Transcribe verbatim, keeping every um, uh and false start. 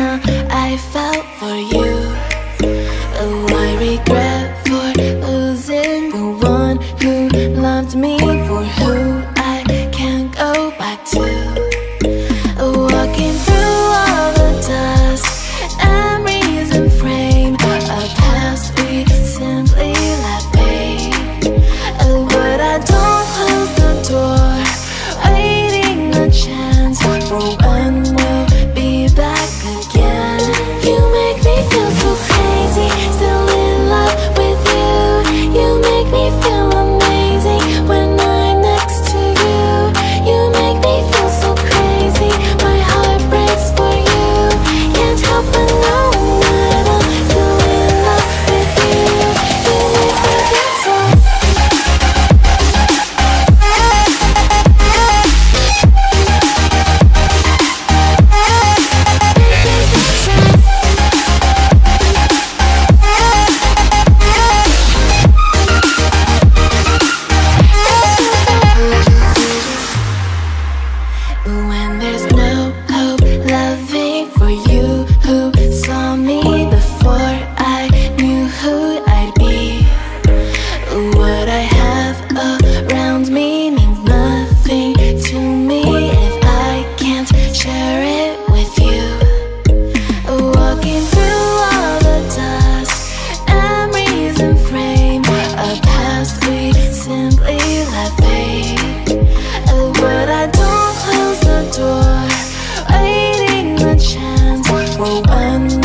now I felt for you. Oh, I regret for losing the one who loved me, for who I can't go back to. Walking through all the dust, memories and frame, a past we simply let fade. Oh, but I don't close the door, waiting a chance for when we'll be back again. You make me feel so crazy, still in love with you. You make me feel amazing when I'm next to you. You make me feel so crazy, my heart breaks for you. Can't help but know that I'm still in love with you. You make me feel so. When there's no hope, loving for you who saw me before I knew who I'd be. What I have around me means nothing to me if I can't share it with you. Walking through all the dust, memories and frame, a past we simply let fade. But I don't close the door, waiting a chance for when